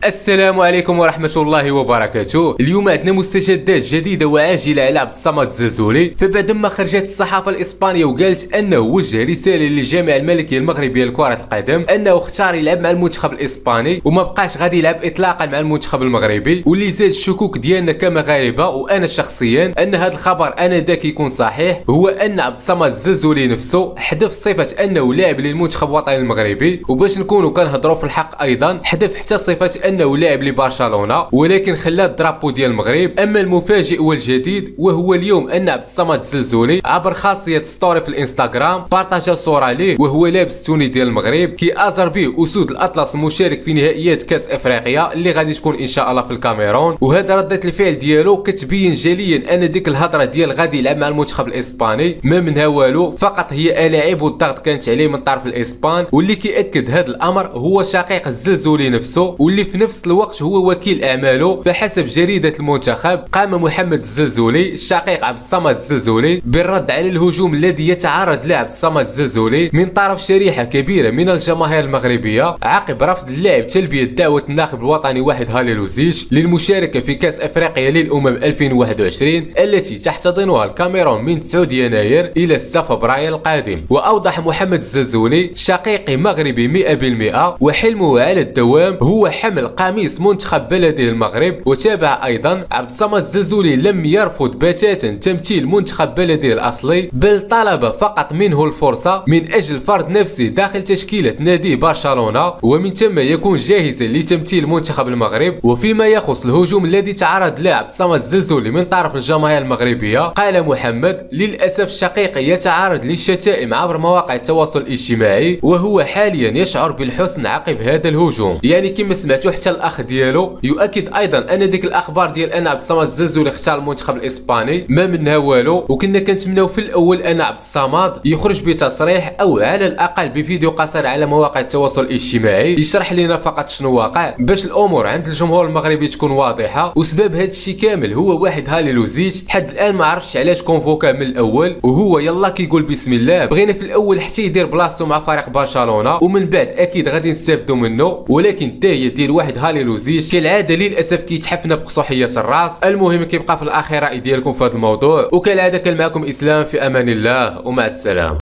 السلام عليكم ورحمة الله وبركاته. اليوم عندنا مستجدات جديدة وعاجلة على عبد الصمد الزلزولي. فبعد ما خرجت الصحافة الإسبانية وقالت أنه وجه رسالة للجامعة الملكية المغربية لكرة القدم أنه اختار يلعب مع المنتخب الإسباني وما بقاش غادي يلعب إطلاقا مع المنتخب المغربي، واللي زاد الشكوك ديالنا كمغاربة وأنا شخصيا أن هذا الخبر ذاك يكون صحيح، هو أن عبد الصمد الزلزولي نفسه حذف صفة أنه لاعب للمنتخب الوطني المغربي، وباش نكونوا كنهضروا في الحق أيضا حذف حتى صفة أنه لاعب لبرشلونة، ولكن خلى الدرابو ديال المغرب. اما المفاجئ والجديد وهو اليوم ان عبد الصمد الزلزولي عبر خاصيه ستوري في الانستغرام بارطاجا صوره ليه وهو لابس التوني ديال المغرب كيأزر به اسود الاطلس المشارك في نهائيات كاس افريقيا اللي غادي تكون ان شاء الله في الكاميرون. وهذا رده الفعل ديالو كتبين جليا ان ديك الهضره ديال غادي يلعب مع المنتخب الاسباني ما منها والو، فقط هي الاعيب والضغط كانت عليه من طرف الاسبان. واللي كيأكد هذا الامر هو شقيق الزلزولي نفسه، واللي في نفس الوقت هو وكيل اعماله. فحسب جريده المنتخب قام محمد الزلزولي الشقيق عبد الصمد الزلزولي بالرد على الهجوم الذي يتعرض له عبد الصمد الزلزولي من طرف شريحه كبيره من الجماهير المغربيه عقب رفض اللاعب تلبيه دعوه الناخب الوطني واحد هاليلوزيش للمشاركه في كاس افريقيا للامم 2021 التي تحتضنها الكاميرون من 9 يناير الى 6 فبراير القادم. واوضح محمد الزلزولي شقيقي مغربي 100% وحلمه على الدوام هو حمل قميص منتخب بلده المغرب. وتابع ايضا عبد الصمد الزلزولي لم يرفض بتاتا تمثيل منتخب بلده الاصلي، بل طلب فقط منه الفرصه من اجل فرض نفسه داخل تشكيله نادي برشلونه، ومن ثم يكون جاهزا لتمثيل منتخب المغرب. وفيما يخص الهجوم الذي تعرض له عبد الصمد الزلزولي من طرف الجماهير المغربيه، قال محمد: للاسف شقيقي يتعرض للشتائم عبر مواقع التواصل الاجتماعي وهو حاليا يشعر بالحزن عقب هذا الهجوم. يعني كما سمعتوا حتى الاخ ديالو يؤكد ايضا ان ديك الاخبار ديال ان عبد الصمد الزلزولي اختار المنتخب الاسباني ما منها والو، وكنا كنتمناو في الاول ان عبد الصمد يخرج بتصريح او على الاقل بفيديو قصير على مواقع التواصل الاجتماعي يشرح لنا فقط شنو واقع باش الامور عند الجمهور المغربي تكون واضحه. وسبب هذا الشيء كامل هو واحد هاليلوزيش حد الان ما عرفتش علاش كونفوكا من الاول، وهو يلا كيقول بسم الله. بغينا في الاول حتى يدير بلاصتو مع فريق برشلونه ومن بعد اكيد غادي نستافدوا منه، ولكن حتى هي دير واحد هاليلوزيش كالعاده للاسف كيتحفنا بقصوحيه الراس. المهم كيبقى في الاخير راي ديالكم في هذا الموضوع، وكالعاده كان معكم اسلام في امان الله ومع السلامه.